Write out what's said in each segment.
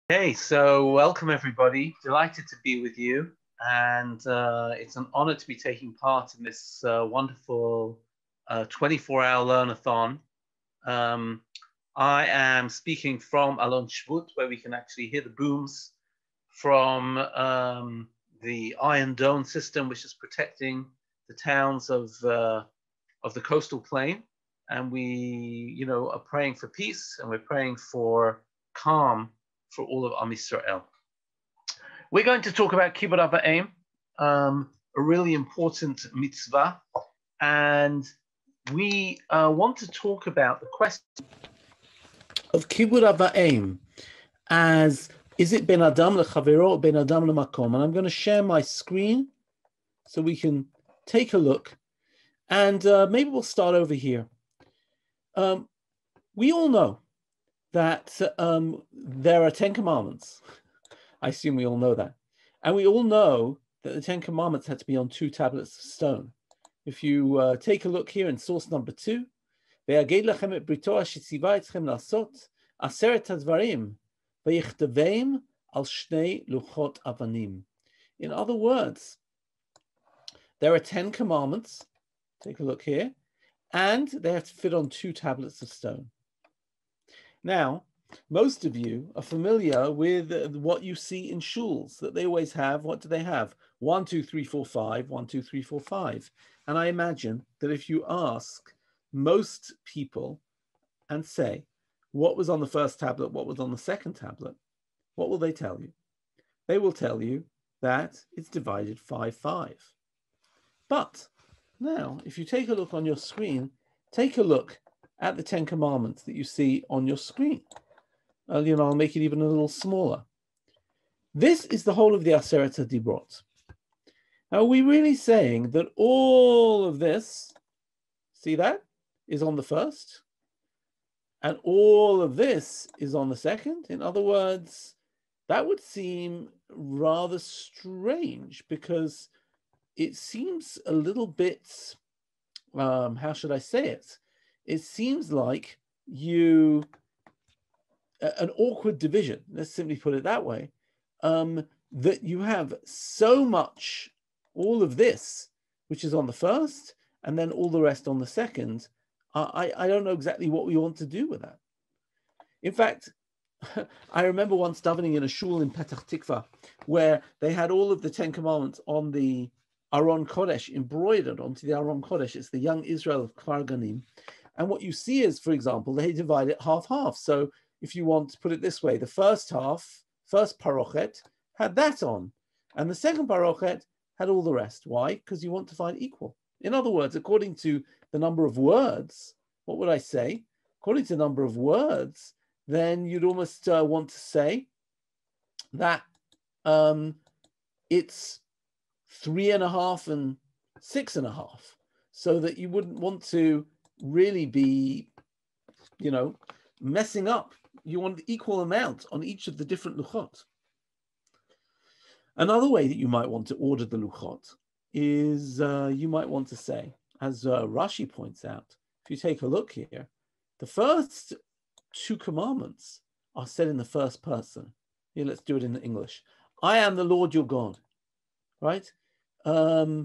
Hey, so welcome everybody. Delighted to be with you, and it's an honor to be taking part in this wonderful 24-hour learn-a-thon. Um, I am speaking from Alon Shvut, where we can actually hear the booms from the Iron Dome system, which is protecting the towns of the coastal plain. And we, are praying for peace, and we're praying for calm for all of Am Yisrael. We're going to talk about Kibbud Av Va'em, a really important mitzvah, and we want to talk about the question of Kibbud Av Va'em as is it ben Adam lechavero or ben Adam lemakom? And I'm going to share my screen so we can take a look, and maybe we'll start over here. We all know that there are 10 commandments. I assume we all know that. And we all know that the 10 commandments had to be on 2 tablets of stone. If you take a look here in source number 2, in other words, there are 10 commandments. Take a look here. And they have to fit on 2 tablets of stone. Now, most of you are familiar with what you see in shuls, that they always have. What do they have? 1, 2, 3, 4, 5, 1, 2, 3, 4, 5. And I imagine that if you ask most people and say, what was on the first tablet, what was on the second tablet, what will they tell you? They will tell you that it's divided 5, 5. But now, if you take a look on your screen, take a look at the 10 commandments that you see on your screen. I'll make it even a little smaller. This is the whole of the Aseret HaDibrot. Now, are we really saying that all of this, see that, is on the first? And all of this is on the second? In other words, that would seem rather strange because it seems a little bit, how should I say it? It seems like an awkward division, let's simply put it that way, that you have so much, all of this, which is on the first, and then all the rest on the second. I don't know exactly what we want to do with that. In fact, I remember once davening in a shul in Petach Tikva, where they had all of the 10 commandments on the Aron Kodesh, embroidered onto the Aron Kodesh. It's the young Israel of Kfar Ganim. And what you see is, for example, they divide it half-half. So if you want to put it this way, the first half, first parochet, had that on. And the second parochet had all the rest. Why? Because you want to find equal. In other words, according to the number of words, what would I say? According to the number of words, then you'd almost want to say that it's 3.5 and 6.5, so that you wouldn't want to really be, messing up. You want the equal amount on each of the different luchot. Another way that you might want to order the luchot is you might want to say, as Rashi points out, if you take a look here, the first 2 commandments are said in the first person. Here, let's do it in English. I am the Lord your God, right? Lo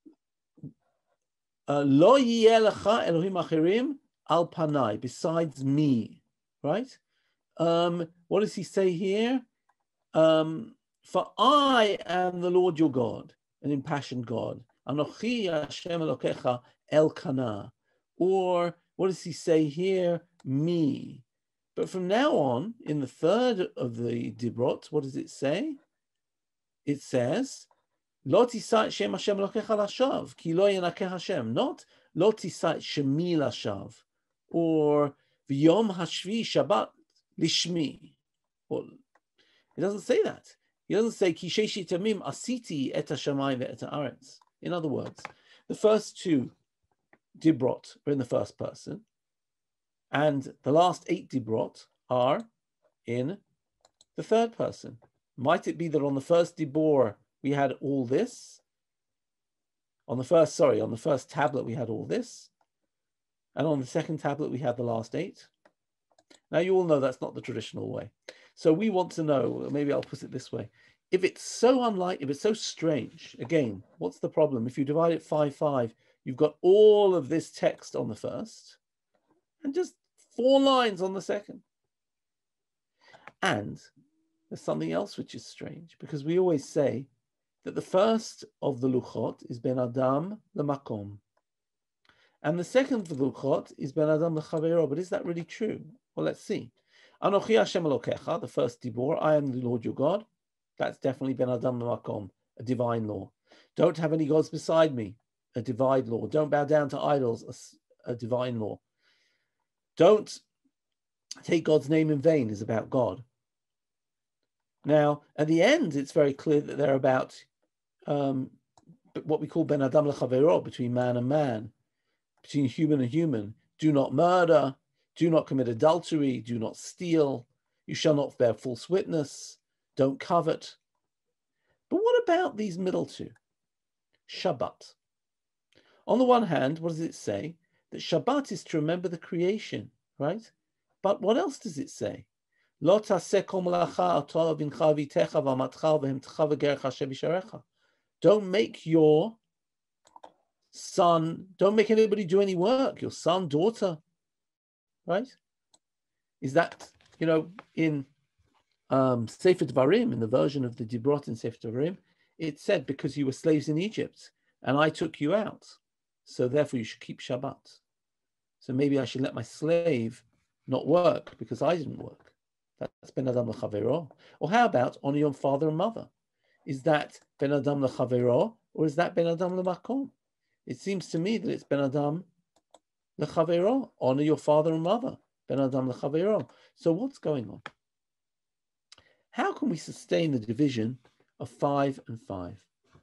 yeh lecha Elohim acherim al panai, besides me, right? What does he say here? For I am the Lord your God, an impassioned God. Anochi Hashem Elokecha El Kana. Or what does he say here? Me. But from now on, in the third of the Dibrot, what does it say? It says, Lo tisait Shem Hashem Elokecha lashav, ki lo yenakeh Hashem. Not Lo tisait Shemi lashav, or V'yom hashvi Shabbat lishmi. Or it doesn't say that. He doesn't say Ki sheishi tamim asiti et hashamayim ve'et haaretz. In other words, the first 2 Dibrot are in the first person, and the last 8 Dibrot are in the third person. Might it be that on the first Dibor we had all this? On the first tablet we had all this, and on the second tablet we had the last 8. Now you all know that's not the traditional way. So we want to know, maybe I'll put it this way. If it's so if it's so strange, again, what's the problem? If you divide it 5-5, you've got all of this text on the first and just 4 lines on the second. And there's something else which is strange, because we always say that the first of the luchot is ben adam lemakom, and the second of the luchot is ben adam lechavero. But is that really true? Well, let's see. Anochi Hashem Elokecha, the first dibor, I am the Lord your God. That's definitely ben adam lemakom, a divine law. Don't have any gods beside me, a divine law. Don't bow down to idols, a divine law. Don't take God's name in vain is about God. Now, at the end, it's very clear that they're about what we call ben adam lechavero, between man and man, between human and human. Do not murder, do not commit adultery, do not steal, you shall not bear false witness, don't covet. But what about these middle two? Shabbat. On the one hand, what does it say? That Shabbat is to remember the creation, right? But what else does it say? Don't make your son, don't make anybody do any work, your son, daughter, right? Is that, in Sefer Dvarim, in the version of the Dibrot in Sefer Dvarim, it said, because you were slaves in Egypt and I took you out, so therefore you should keep Shabbat. So maybe I should let my slave not work because I didn't work. That's ben adam lechavero. Or how about honor your father and mother? Is that ben adam lechavero, or is that ben adam lemakom? It seems to me that it's ben adam lechavero. Honor your father and mother. Ben adam lechavero. So what's going on? How can we sustain the division of 5 and 5?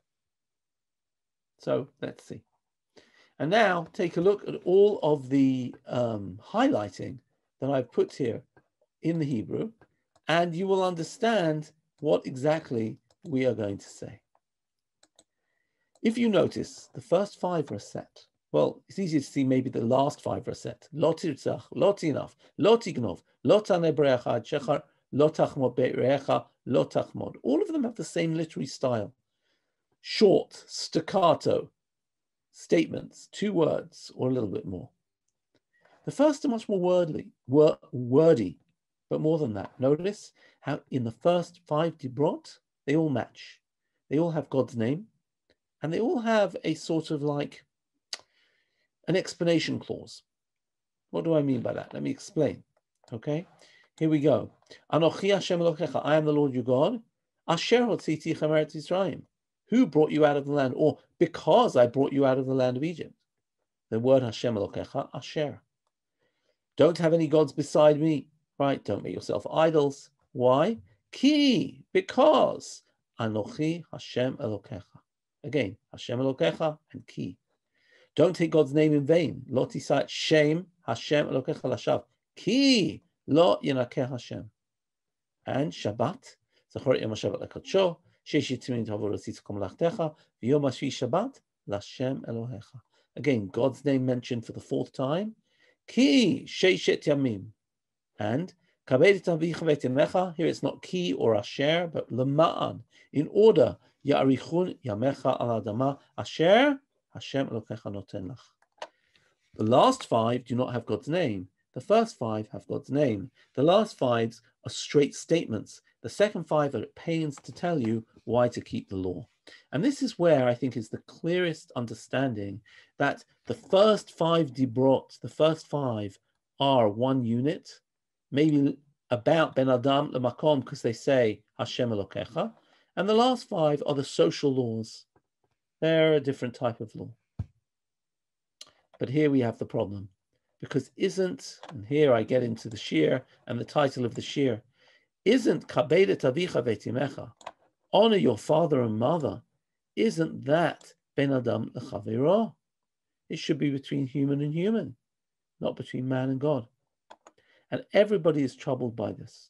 So let's see. And now take a look at all of the highlighting that I've put here in the Hebrew, and you will understand what exactly we are going to say. If you notice, the first 5 are a set. Well, it's easy to see maybe the last 5 are a set. Lo tirtzach, lo tinaf, lo tignov, lo taneh b'reacha ad shechar, lo tachmod be'reacha, lo tachmod. All of them have the same literary style. Short, staccato statements, 2 words or a little bit more. The first are much more wordy, but more than that. Notice how in the first 5 dibrot, they all match. They all have God's name, and they all have a sort of like an explanation clause. What do I mean by that? Let me explain. Okay, here we go. Anochi Hashem Elokecha, I am the Lord your God. Asher hotziti echem eretz Yisrael. Who brought you out of the land? Or because I brought you out of the land of Egypt. The word Hashem Elokecha, Asher. Don't have any gods beside me, right? Don't make yourself idols. Why? Ki, because Anochi Hashem Elokecha. Again, Hashem Elokecha and Ki. Don't take God's name in vain. Lo tisat shem Hashem Elokecha lashav. Ki lo yenakeh Hashem. And Shabbat. Zachor yom Shabbat lekadsho. Sheish yitzmin tavor tzitkom lachtecha. V'yom hashvi Shabbat lashem Elohecha. Again, God's name mentioned for the 4th time. Ki sheishet yamim. And kabed tavicha v'etimecha. Here it's not ki or asher, but lema'an. In order, ya'arichun yamecha al adama asher Hashem Elokecha noten lach. The last 5 do not have God's name. The first 5 have God's name. The last 5 are straight statements. The second 5 are at pains to tell you why to keep the law. And this is where I think is the clearest understanding that the first 5 dibrot, the first 5 are one unit, maybe about ben adam lemakom because they say Hashem Elokecha, and the last 5 are the social laws. They're a different type of law. But here we have the problem, because and here I get into the shir and the title of the shir, isn't kabedet avicha v'etimecha, honor your father and mother, isn't that ben adam lechavero? It should be between human and human, not between man and God. And everybody is troubled by this.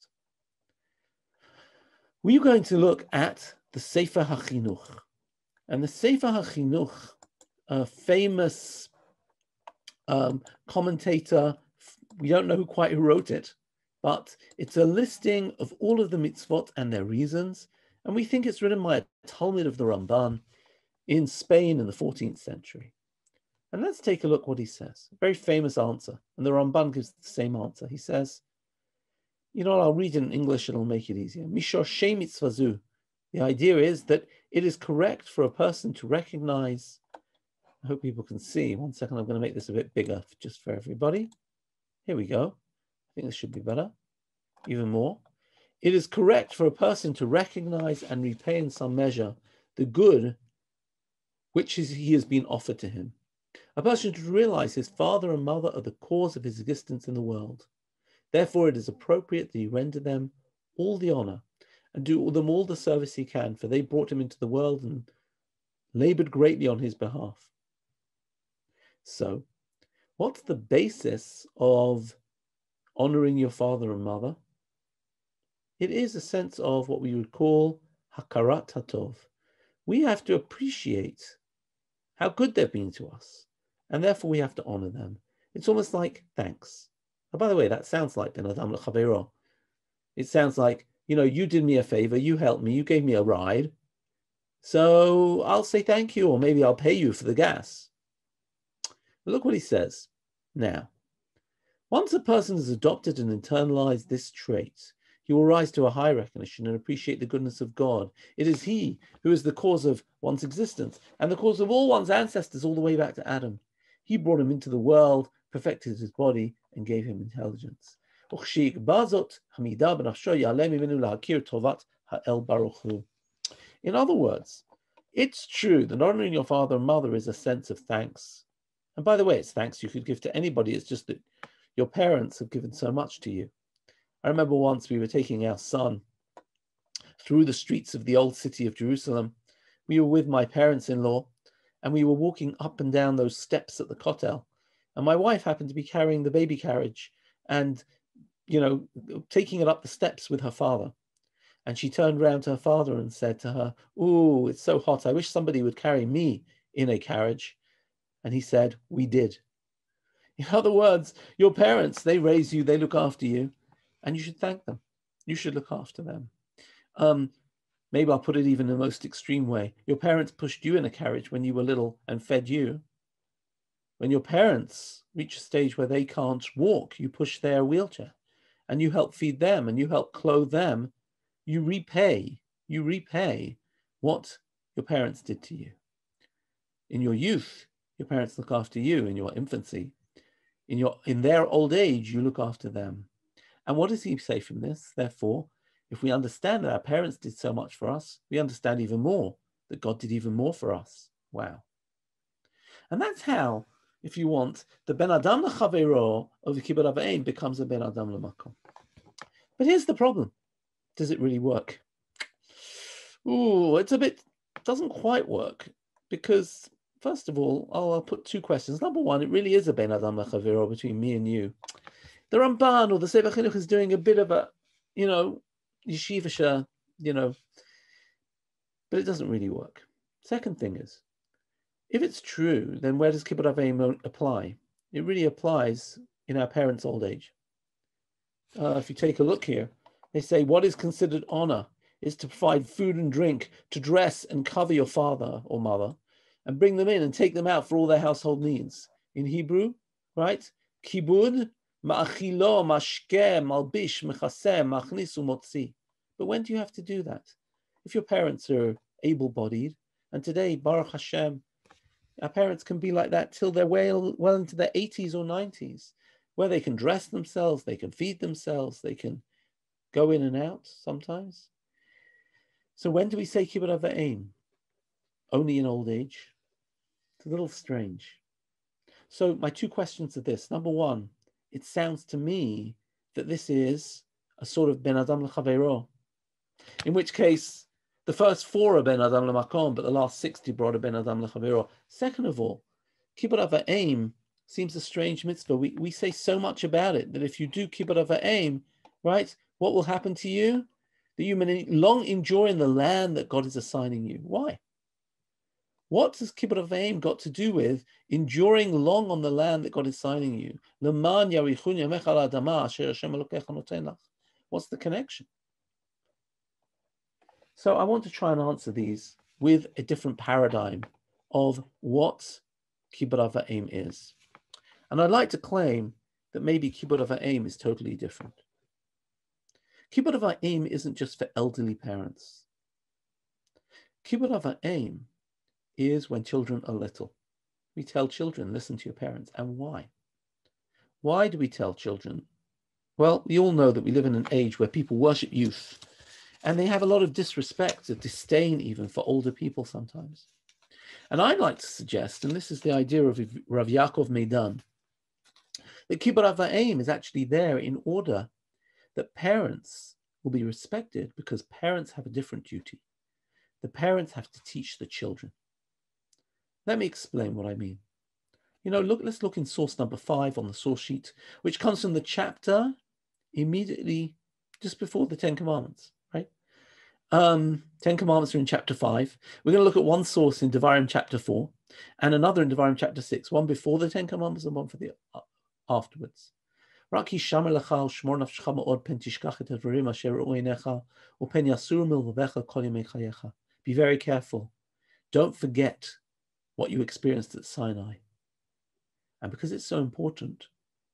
We're going to look at the Sefer HaChinuch. And the Sefer HaChinuch, a famous commentator, we don't know who wrote it, but it's a listing of all of the mitzvot and their reasons, and we think it's written by a Talmud of the Ramban in Spain in the 14th century. And let's take a look what he says. A very famous answer, and the Ramban gives the same answer. He says, you know what, I'll read it in English, it'll make it easier. Mishor Shei Mitzvazu. The idea is that it is correct for a person to recognize, I hope people can see. 1 second, I'm going to make this a bit bigger just for everybody. Here we go. I think this should be better, even more. It is correct for a person to recognize and repay in some measure the good which he has been offered to him. A person should realize his father and mother are the cause of his existence in the world. Therefore, it is appropriate that he render them all the honor and do them all the service he can, for they brought him into the world and labored greatly on his behalf. So, what's the basis of honoring your father and mother? It is a sense of what we would call hakarat hatov. We have to appreciate how good they've been to us, and therefore we have to honor them. It's almost like thanks. Oh, by the way, that sounds like ben adam l'chavero. It sounds like, you know, you did me a favor, you helped me, you gave me a ride, so I'll say thank you, or maybe I'll pay you for the gas. But look what he says. Now, once a person has adopted and internalized this trait, he will rise to a high recognition and appreciate the goodness of God. It is he who is the cause of one's existence and the cause of all one's ancestors all the way back to Adam. He brought him into the world, perfected his body, and gave him intelligence. In other words, it's true that honoring your father and mother is a sense of thanks. And by the way, it's thanks you could give to anybody. It's just that your parents have given so much to you. I remember once we were taking our son through the streets of the old city of Jerusalem. We were with my parents-in-law, and we were walking up and down those steps at the Kotel. And my wife happened to be carrying the baby carriage and, you know, taking it up the steps with her father. And she turned around to her father and said to her, "Ooh, it's so hot. I wish somebody would carry me in a carriage." And he said, "We did." In other words, your parents, they raise you, they look after you, and you should thank them. You should look after them. Maybe I'll put it even in the most extreme way. Your parents pushed you in a carriage when you were little and fed you. When your parents reach a stage where they can't walk, you push their wheelchair and you help feed them and you help clothe them. You repay what your parents did to you. In your youth, your parents look after you. In your infancy, in their old age, you look after them. And what does he say from this? Therefore, if we understand that our parents did so much for us, we understand even more that God did even more for us. Wow. And that's how, if you want, the Ben Adam L'Chavero of the Kibbutz Avayim becomes a Ben Adam L'Makom. But here's the problem. Does it really work? Ooh, doesn't quite work, because first of all, I'll put two questions. Number one, it really is a Ben Adam L'Chavero between me and you. The Ramban or the Sefer Chinuch is doing a bit of a, yeshiva, but it doesn't really work. Second thing is, if it's true, then where does Kibbutz Avayim apply? It really applies in our parents' old age. If you take a look here, they say what is considered honor is to provide food and drink, to dress and cover your father or mother, and bring them in and take them out for all their household needs. In Hebrew, right? Kibud, ma'achilo, mashke, malbish, mechaseh, machnis, umotzi. But when do you have to do that? If your parents are able-bodied, and today, Baruch Hashem, our parents can be like that till they're well into their 80s or 90s, where they can dress themselves, they can feed themselves, they can go in and out sometimes. So when do we say Kibbutz Avayim? Only in old age? It's a little strange. So my two questions are this. Number one, it sounds to me that this is a sort of Ben Adam L'Chavero, in which case the first four are Ben Adam L'Makom, but the last 60 brought a Ben Adam L'Chavero. Second of all, Kibbutz Avayim seems a strange mitzvah. We say so much about it that if you do Kibbutz Avayim, right, what will happen to you? That you may long enjoy in the land that God is assigning you. Why? What has kibbut av va'em got to do with enduring long on the land that God is signing you? What's the connection? So I want to try and answer these with a different paradigm of what kibbut av va'em is. And I'd like to claim that maybe kibbut av va'em is totally different. Kibbut av va'em isn't just for elderly parents. Kibbut av va'em is when children are little. We tell children, listen to your parents. And why? Why do we tell children? Well, we all know that we live in an age where people worship youth, and they have a lot of disrespect, a disdain even for older people sometimes. And I'd like to suggest, and this is the idea of Rav Yaakov Meidan, that kibbut av va'em is actually there in order that parents will be respected, because parents have a different duty. The parents have to teach the children. Let me explain what I mean. Let's look in source number 5 on the source sheet, which comes from the chapter immediately just before the 10 Commandments, right? 10 Commandments are in chapter 5. We're going to look at one source in Devarim chapter 4 and another in Devarim chapter 6, one before the 10 Commandments and one for the afterwards. Be very careful. Don't forget what you experienced at Sinai. And because it's so important,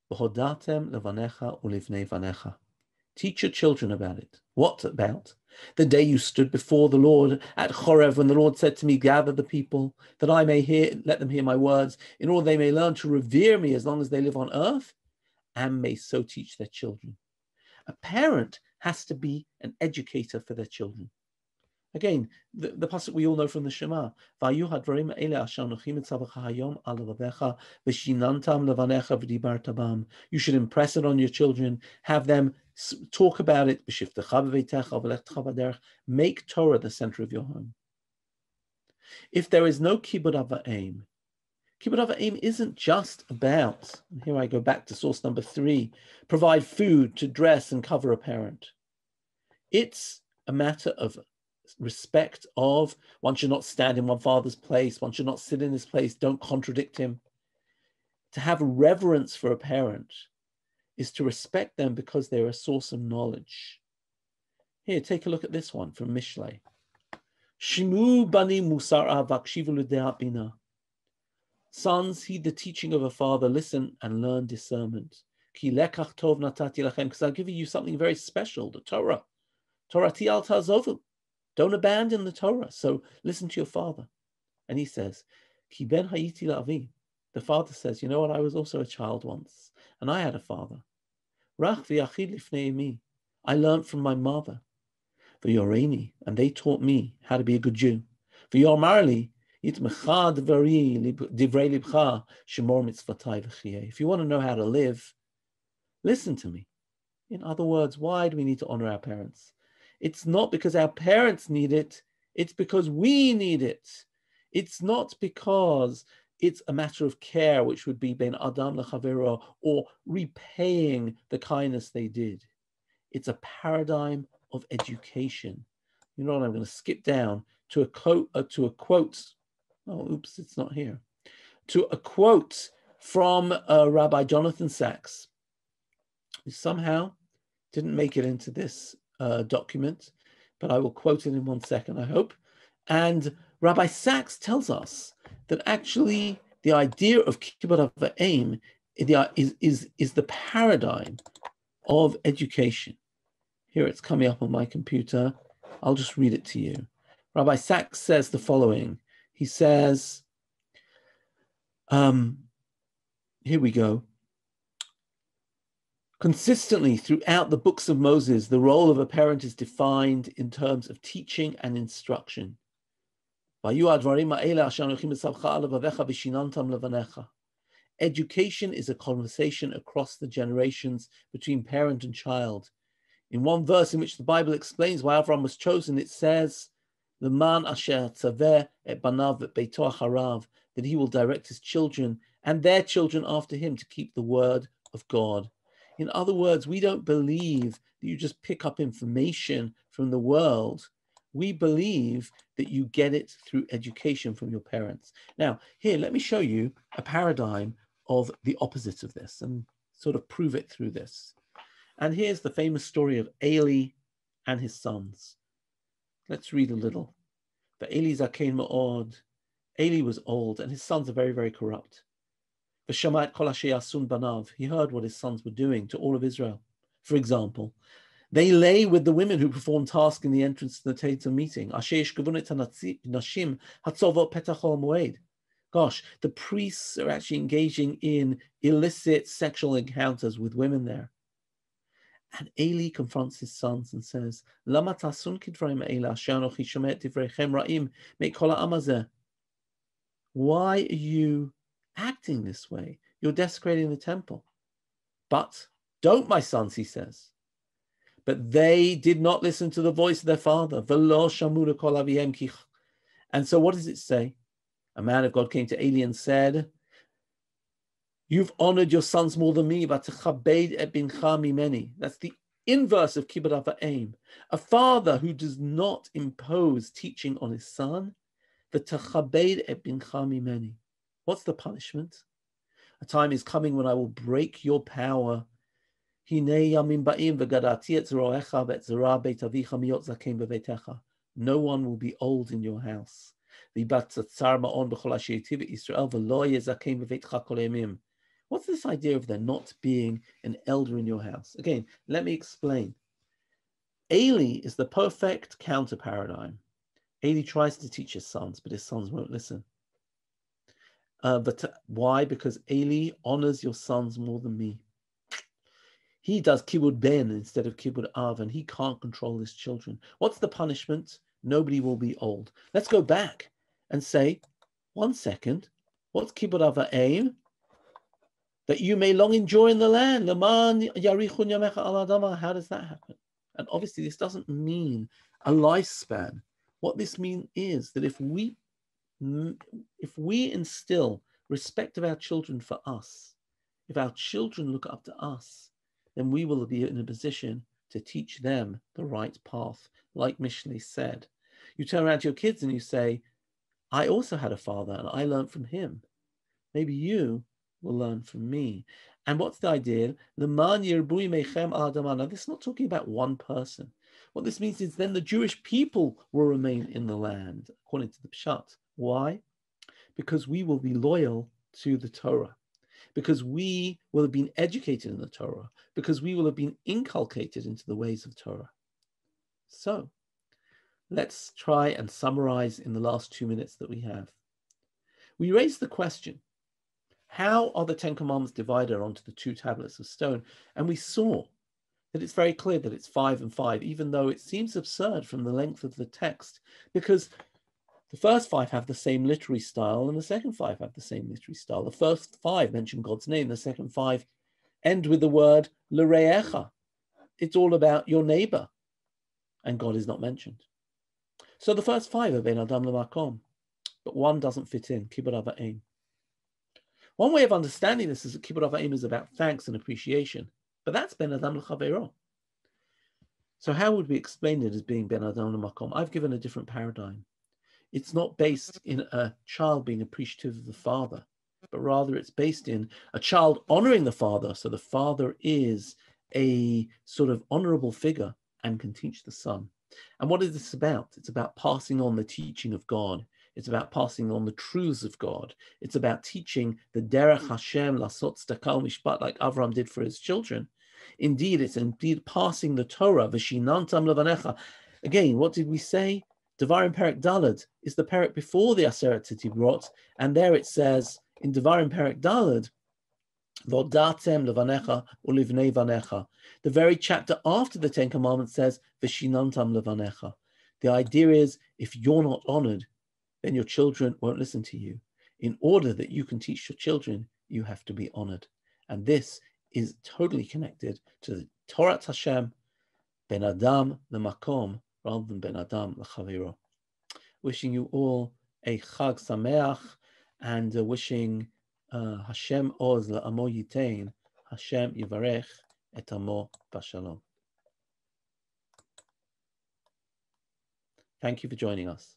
teach your children about it. What about? The day you stood before the Lord at Chorev, when the Lord said to me, gather the people, that I may let them hear my words, in order they may learn to revere me as long as they live on earth, and may so teach their children. A parent has to be an educator for their children. Again, the pasuk we all know from the Shema, you should impress it on your children, have them talk about it, make Torah the center of your home. If there is no kibbut av va'em, kibbut av va'em isn't just about, and here I go back to source number 3, provide food to dress and cover a parent. It's a matter of respect of, one should not stand in one father's place, one should not sit in his place, don't contradict him. To have reverence for a parent is to respect them because they're a source of knowledge. Here, take a look at this one from Mishlei. Shimu bani musara vakshivu l'de'at bina. Sons, heed the teaching of a father, listen and learn discernment. Ki lekach tov natati lachem, because I've given you something very special, the Torah. Torati al ta'azovu. Don't abandon the Torah. So listen to your father. And he says, Ki ben hayiti la'avi. The father says, you know what? I was also a child once, and I had a father. Rach v'yachid lifnei imi. I learned from my mother. V'yoreini, and they taught me how to be a good Jew. V'yomar li, yitmecha divrei libcha shemor mitzvatai v'chiyeh. If you want to know how to live, listen to me. In other words, why do we need to honor our parents? It's not because our parents need it, it's because we need it. It's not because it's a matter of care, which would be ben adam lechavero, or repaying the kindness they did. It's a paradigm of education. You know what? I'm going to skip down to a quote. Oh, oops, it's not here. To a quote from Rabbi Jonathan Sachs, who somehow didn't make it into this document, but I will quote it in 1 second, I hope. And Rabbi Sachs tells us that actually the idea of kibbut av va'em is the paradigm of education. Here it's coming up on my computer. I'll just read it to you. Rabbi Sachs says the following. He says, here we go. Consistently throughout the books of Moses, the role of a parent is defined in terms of teaching and instruction. Education is a conversation across the generations between parent and child. In one verse in which the Bible explains why Avraham was chosen, it says, "L'man asher tzaveh et banav et beito acharav," that he will direct his children and their children after him to keep the word of God. In other words, we don't believe that you just pick up information from the world, We believe that you get it through education from your parents. Now, here, let me show you a paradigm of the opposite of this and sort of prove it through this. And here's the famous story of Eli and his sons. Let's read a little. But Eli zakein ma'od. Eli was old, and his sons are very, very corrupt. V'shamat kol asher yasun banav. He heard what his sons were doing to all of Israel. For example, they lay with the women who perform tasks in the entrance to the Taita meeting. Gosh, the priests are actually engaging in illicit sexual encounters with women there. And Eli confronts his sons and says, why are you acting this way? You're desecrating the temple. But don't, my sons, he says. But they did not listen to the voice of their father. And so what does it say? A man of God came to Eli and said, you've honored your sons more than me, but techabed et bincha mimeni. That's the inverse of kibbud ava'im. A father who does not impose teaching on his son, v'techabed et bincha mimeni. What's the punishment? A time is coming when I will break your power. No one will be old in your house. What's this idea of there not being an elder in your house? Again, let me explain. Eli is the perfect counter paradigm. Eli tries to teach his sons, but his sons won't listen. Why? Because Eli honors your sons more than me. He does kibbud ben instead of kibbud av, and he can't control his children. What's the punishment? Nobody will be old. Let's go back and say, 1 second, what's kibbud ava'im? That you may long enjoy in the land. How does that happen? And obviously this doesn't mean a lifespan. What this means is that if we instill respect of our children for us, if our children look up to us, then we will be in a position to teach them the right path. Like Mishlei said, you turn around to your kids and you say, I also had a father and I learned from him. Maybe you will learn from me. And what's the idea? Now, this is not talking about one person. What this means is then the Jewish people will remain in the land, according to the Pshat. Why? Because we will be loyal to the Torah. Because we will have been educated in the Torah, because we will have been inculcated into the ways of Torah. So, let's try and summarize in the last 2 minutes that we have. We raised the question, how are the Ten Commandments divided onto the 2 tablets of stone? And we saw that it's very clear that it's 5 and 5, even though it seems absurd from the length of the text, because the first 5 have the same literary style, and the second 5 have the same literary style. The first 5 mention God's name. The second 5 end with the word l're'echa. It's all about your neighbor, and God is not mentioned. So the first 5 are ben adam l'makom, but one doesn't fit in, kibbud ava'im. One way of understanding this is that kibbud ava'im is about thanks and appreciation, but that's ben adam l'chavero. So how would we explain it as being ben adam l'makom? I've given a different paradigm. It's not based in a child being appreciative of the father, but rather it's based in a child honoring the father. So the father is a sort of honorable figure and can teach the son. And what is this about? It's about passing on the teaching of God. It's about passing on the truths of God. It's about teaching the derech Hashem lasot tzedakah mishpat like Avram did for his children. Indeed, it's indeed passing the Torah, v'shinantam levanecha. Again, what did we say? Devarim Perek Daled is the Perek before the Aseret Tibrot, and there it says in Devarim Perek Daled, Vodatem levanecha ulivnei vanecha. The very chapter after the 10 Commandments says V'shinantam levanecha. The idea is if you're not honored, then your children won't listen to you. In order that you can teach your children, you have to be honored, and this is totally connected to the Torah Hashem, Ben Adam leMakom, rather than Ben Adam l'chavero. Wishing you all a Chag Sameach, and wishing Hashem Oz la'amo yitein, Hashem yivarech et amo b'shalom. Thank you for joining us.